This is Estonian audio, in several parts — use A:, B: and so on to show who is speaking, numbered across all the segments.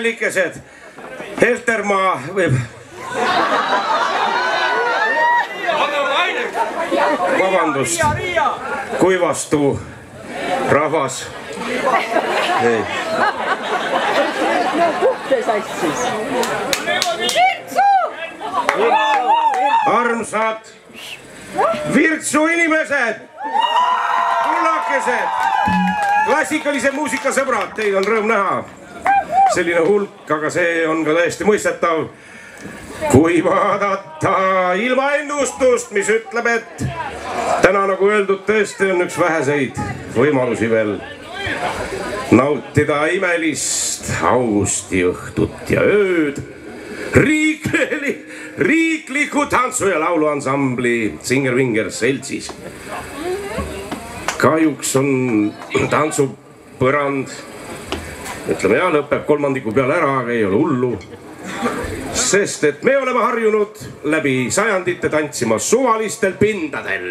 A: hingelikesed. Heltermaa võib... Vabandust, kuivastu rahvas. Ei. Armsad Virtsu inimesed, kullakesed, klassikalise muusika sõbrad, teid on rõõm näha. Selline hulk, aga see on ka täiesti mõistetav. Kui vaadata ilmaennustust, mis ütleb, et täna, nagu öeldud, tõesti on üks väheseid võimalusi veel nautida imelist augustiõhtut ja ööd riikliku tantsu- ja lauluansambli Singer-Vinger seltsis. Kahjuks on tantsupõrand, ütleme ja lõpeb kolmandiku peale ära, aga ei ole hullu. Sest et me oleme harjunud läbi sajandite tantsima suvalistel pindadel.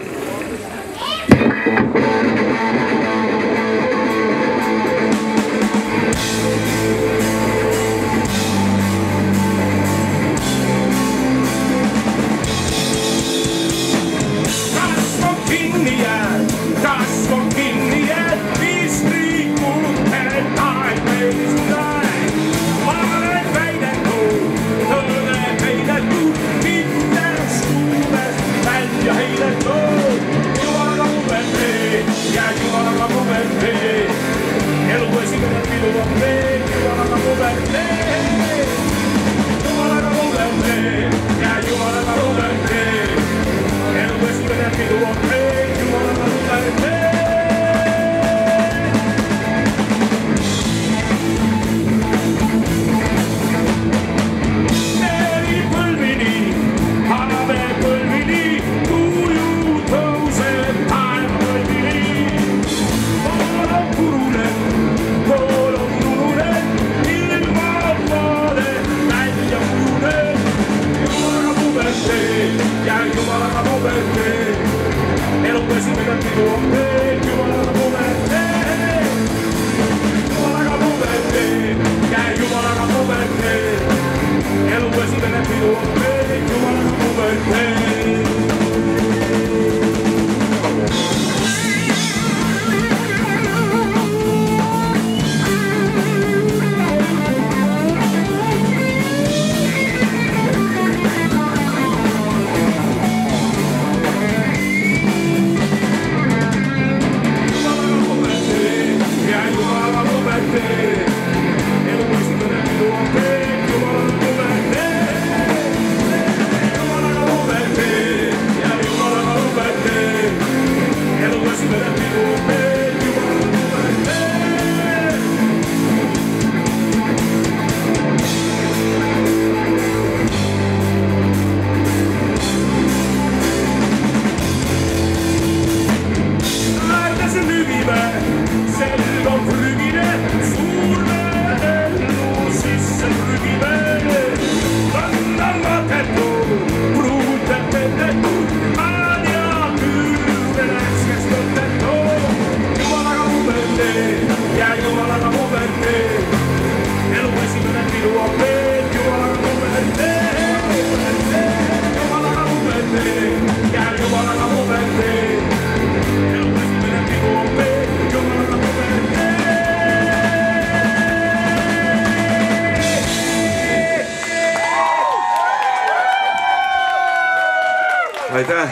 A: Aitäh!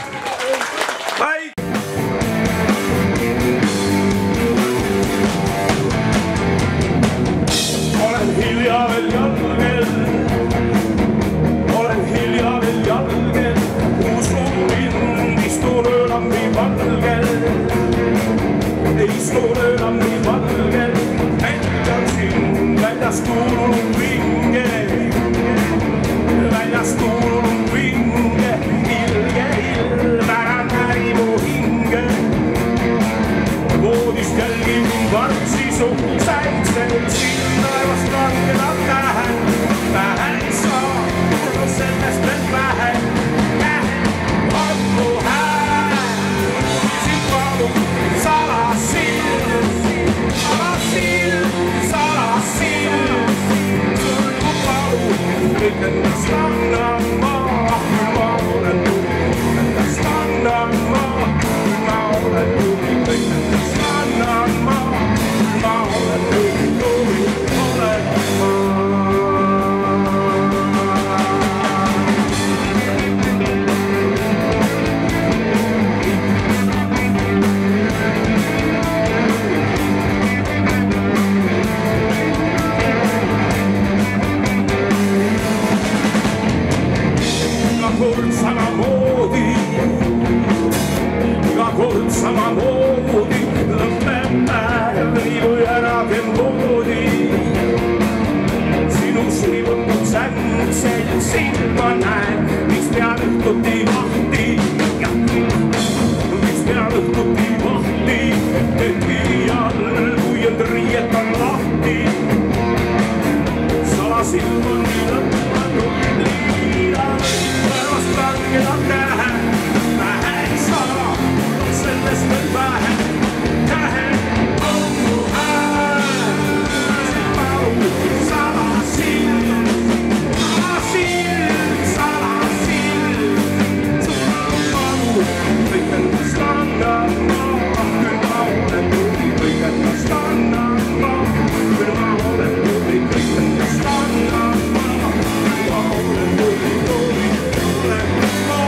A: Olen hilja veel jalgel, usun mind, istun öölambi valgel, väljan sind väljast kuulun vinge, voodist jälgib vartsisu, säikselt sinna vastan tähen, saa, sellest veel vähe, ammu hääl, siin palub salasil, kõik endast annan ma, ma olen tubli, endast annan ma, ma olen tubli, kõik endast annan ma, ma olen tubli, tubli olen ma. Samamoodi lõpeb päev, nii kui ära teen moodi. Sinu suni võtnud sänd, selg silma näen, miks pean õhtuti vahti, miks pean õhtuti vahti, teki all, kui end riiet on lahti. Salasilm on nii lõpmanud, liina, päevast langeda kähe, vähe sala. Sellest veel vähe, kähe on mu hääl, salasilm, salasilm, salasilm, salapalu, kõik endast annan ma, küll ma olen tubli, kõik endast annan ma, küll ma olen tubli, kõik endast annan ma, küll ma olen tubli, tubli, olen ma.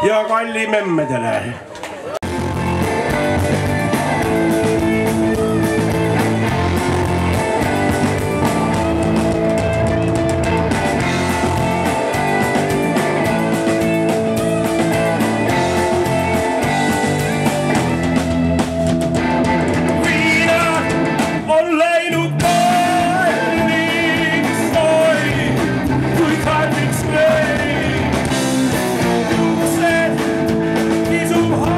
A: ja kallimemmedele.
B: Too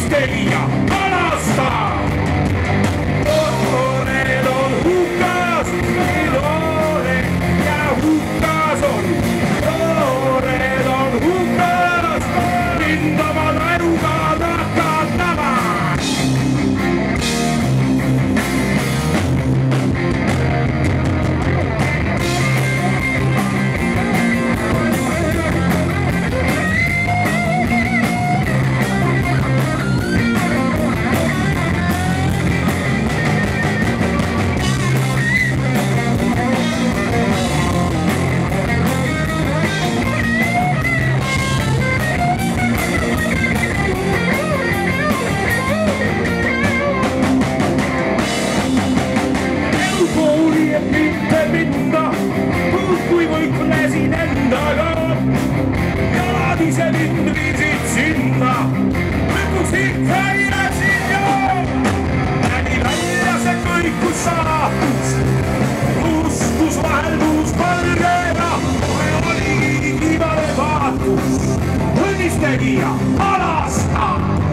A: õnnistegija alasta. Noored on hukas, noored ja hukas on. Noored on hukas, mind oma naeruga nakatama. Kui võitlesin endaga, jalad ise mind viisid sinna, lõpuks ikka ei läksin ja nägi välja see kõik, kus saatus, uskus vahel muus kõrgega, kui oligi viimane vaatus, õnnistegija alasta.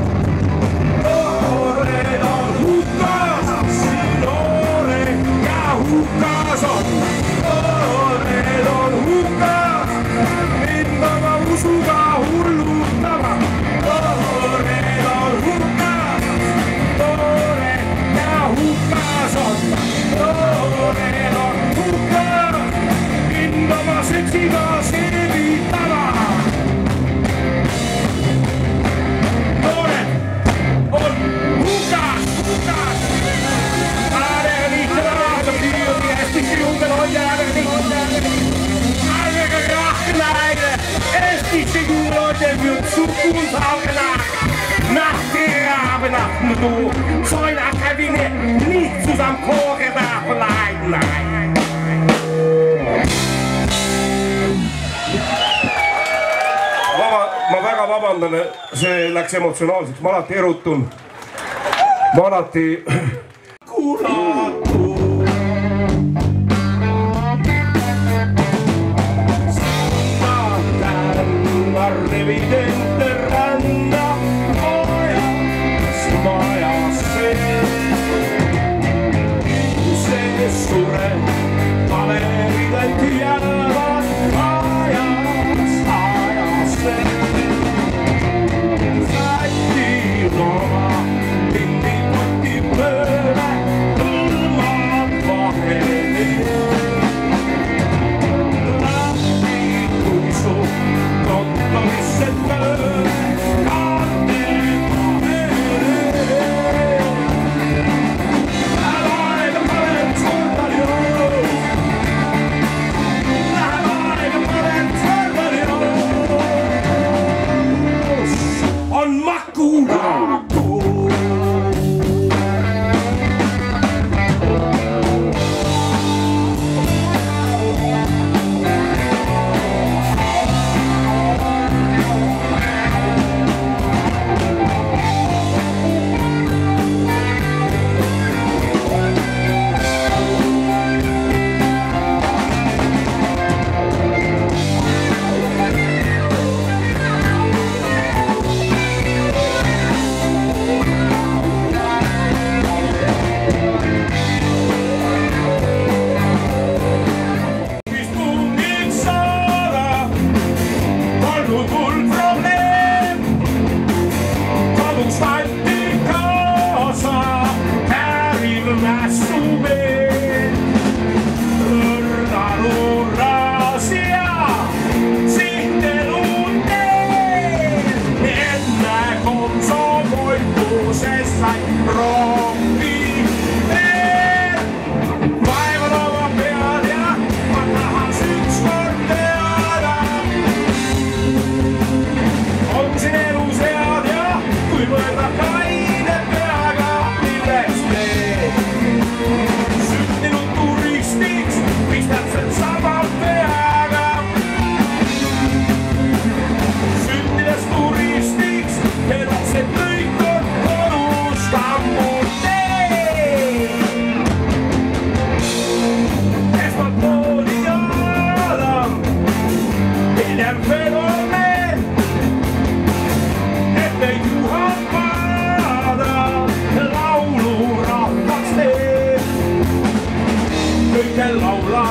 A: Noored on hukas, noored ja hukas on. Noored on hukas, mind oma usuga hullutama. Noored on hukas, noored ja hukas on. Noored on hukas, mind oma seksiga seevitama. Noored on hukas, hukas. Ärge mitte raada, piirdi hästi kiuge loidjääve. Eesti kuuloiden vyöt sukunsavena. Nahtirabena, nu soina kävine, nihtsusam koogeda laidna. Ma väga vabandan, see läks emotsionaalseks, ma alati erutun. Ma alati kuulatu. Evidente ranna majasse, see sure paberid jäävad ajasse. Säti oma tindipoti mööda.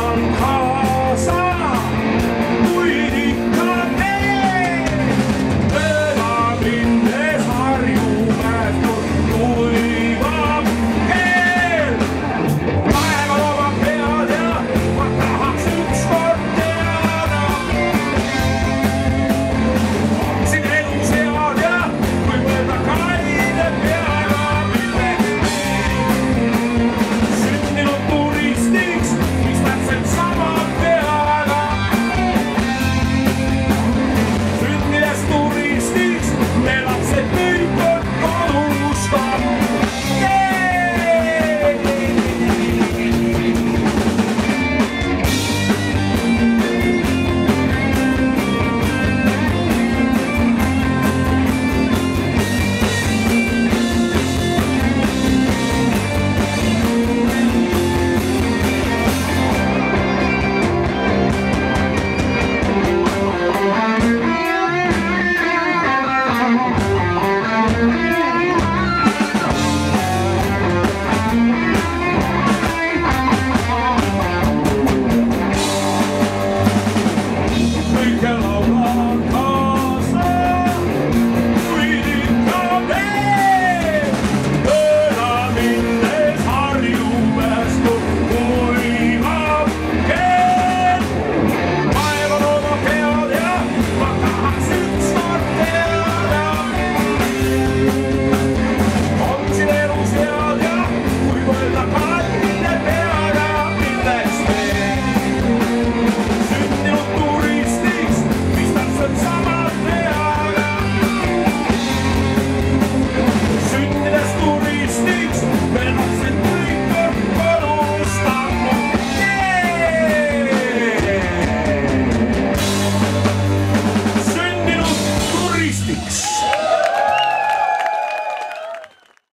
B: on